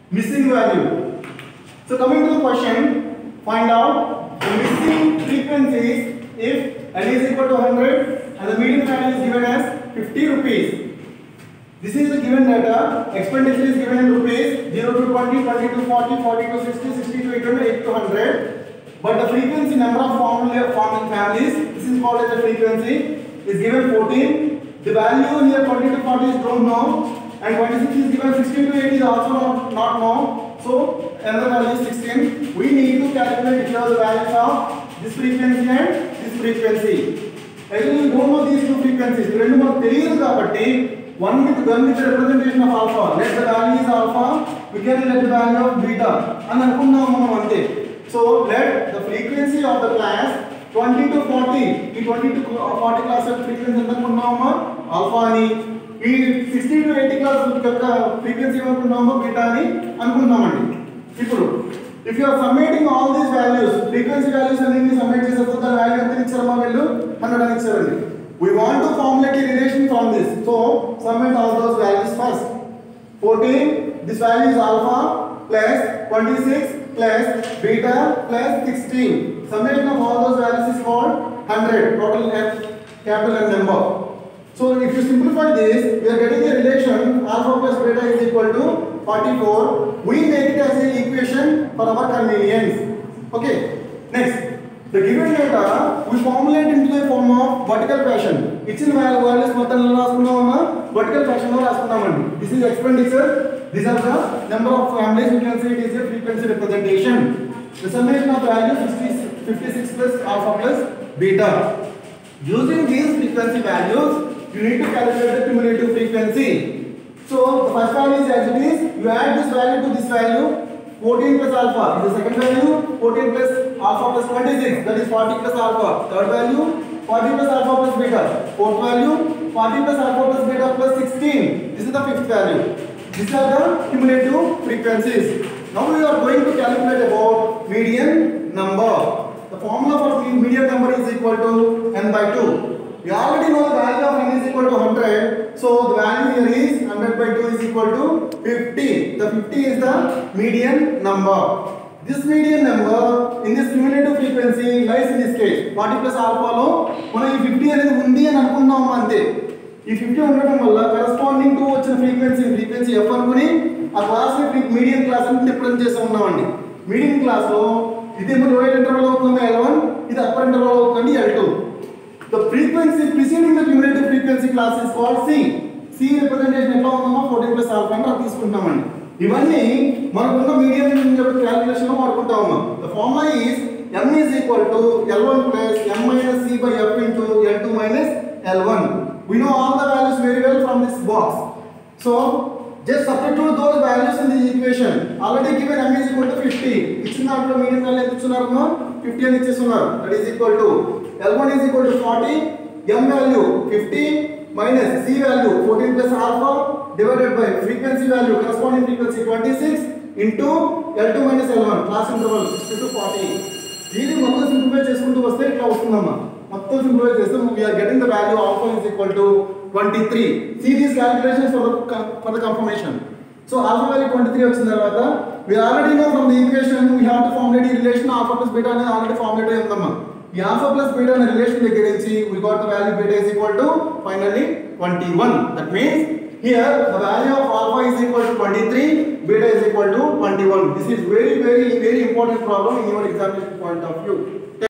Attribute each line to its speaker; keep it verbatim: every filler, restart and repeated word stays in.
Speaker 1: missing value. So coming to the question, find out the missing frequencies if n is equal to one hundred and the median value is given as fifty rupees. This is the given data. Expenditure is given in rupees zero to twenty, twenty to forty, forty to sixty, sixty to eight hundred, eight to one hundred. But the frequency number of formula forming families, this is called as the frequency, is given fourteen. The value here twenty to forty is don't know, and twenty-six is given, sixteen to eighty is also not, not know. So another value is sixteen. We need to calculate here the values of this frequency and this frequency. Actually, you don't know these two frequencies. Rendu manaku teliyadu kabatti one with one with the representation of alpha. Let the value is alpha. We can let the value of beta. And anukunnam manam ante. So let the frequency of the class twenty to forty. ఈ twenty to forty class యొక్క frequency ఎంత అనుకున్నామా alpha అని. ఈ sixty to eighty class యొక్క frequency ఏమనుకున్నామా beta అని అనుకున్నామండి. ఇప్పుడు if you are summating all these values, frequency values అన్నిటిని సమ్మేట్ చేసేస్తే దాని వాల్యూ ఎంత ఇచ్చారమ్మా వీళ్ళు one hundred అని ఇచ్చారండి. We want to formulate a relation from this. So summate all those values first. fourteen, this value is alpha plus twenty-six plus beta plus sixteen. Summation of all those values is called one hundred. Total capital N number. So if you simplify this, we are getting a relation alpha plus beta is equal to forty-four. We make it as an equation for our convenience. Okay. Next. The given data we formulate into the form of vertical fashion. Ichina values మొత్తం ఎలా రాసుకున్నామా vertical fashion లో రాసుకున్నామండి. This is expenditure. These are the number of families. You can say it is a frequency representation. The summation of values fifty-six plus alpha plus beta. Using these frequency values, you need to calculate the cumulative frequency. So the first value is as it is. You add this value to this value. fourteen plus alpha is the second value. fourteen plus alpha plus twenty-six, that is forty plus alpha. Third value, forty plus alpha plus beta. Fourth value, forty plus alpha plus beta plus sixteen. This is the fifth value. These are the cumulative frequencies. Now we are going to calculate about median number. The formula for median number is equal to n by two. We already know the value of n is equal to one hundred. So the value here is one hundred by two is equal to fifty. The fifty is the median number. This median number in this cumulative frequency lies in this case. forty plus alpha lo మనం ఈ fifty అనేది ఉంది అని అనుకున్నాం అంతే. ఈ fifty ఉండడం వల్ల corresponding to వచ్చిన frequency frequency f అనుకొని ఆ క్లాస్ ని మీడియన్ క్లాస్ అని రిప్రజెంట్ చేసి ఉన్నామండి. మీడియన్ క్లాస్ లో ఇదేమో లోయర్ ఇంటర్వల్ అవుతుంది L one, ఇది అప్పర్ ఇంటర్వల్ అవుతుంది L two. The frequency preceding the cumulative frequency class is called C. C representation ఎట్లా ఉందమ్మా fourteen plus alpha అని మనం తీసుకుంటామండి. ఇవన్నీ మనకున్న మీడియం యొక్క క్యాలిక్యులేషన్ లో వాడుకుంటామమ్మా. The formula is m is equal to L one plus m minus c by f into L two minus L one. We know all the values very well from this box. So just substitute those values in the equation. Already given m is equal to fifty. ఇచ్చిన దాంట్లో medium value ఎంత ఇచ్చున్నారమ్మా fifty అని ఇచ్చేస్తున్నారు. That is equal to L one is equal to forty, m value fifty minus c value fourteen plus alpha divided by frequency value corresponding frequency twenty-six into L two minus L one class interval sixty to forty. దీన్ని మొత్తం simplify చేసుకుంటూ వస్తే ఇట్లా వస్తుందమ్మా. మొత్తం simplify చేస్తే we are getting the value alpha is equal to twenty-three. See these calculations for the for the confirmation. So alpha value twenty-three వచ్చిన తర్వాత we already know from the equation we have to formulate the relation alpha plus beta అనేది already formulate అయి ఉందమ్మా. The alpha plus beta అనే relation దగ్గర నుంచి we got the value beta is equal to finally twenty-one. That means here the value of alpha is equal to twenty-three, beta is equal to twenty-one. This is very very very important problem in your examination point of view.